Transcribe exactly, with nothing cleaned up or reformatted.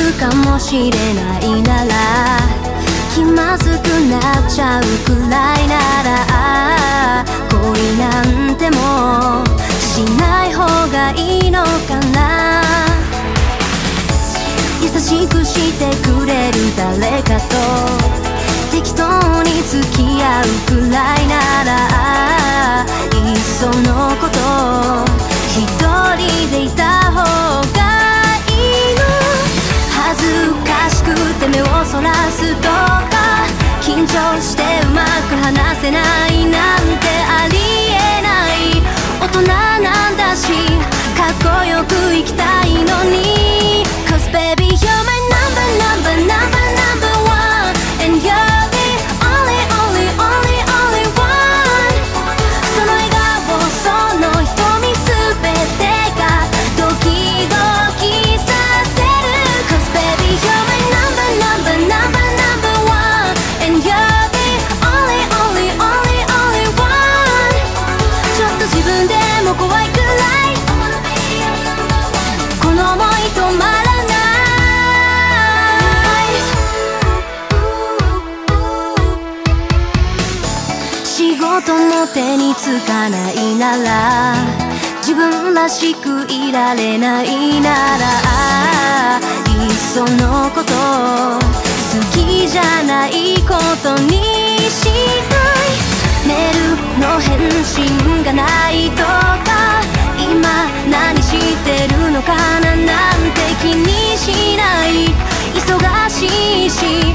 るかもしれないなら気まずくなっちゃうくらいなら恋なんてもうしない方がいいのかな。優しくしてくれる誰かと適当に付き合うくらいならいっそのこと一人でいた方がいいの。恥ずかしくて目をそらすとか緊張してうまく話せないなんてありえない。大人なんだしかっこよく生きたいのに Cause baby you're my number number number number one And you're the only only only only one その笑顔その瞳すべてがドキドキさせる Cause baby you're my number number number number one And you're the only only only only one ちょっと自分でも怖いくらいこの想い止まらない仕事も手につかないなら自分らしくいられないならいっそのこと好きじゃないことにしたい。メールの返信がないとか今何してるのかななんて気にしない。忙しいし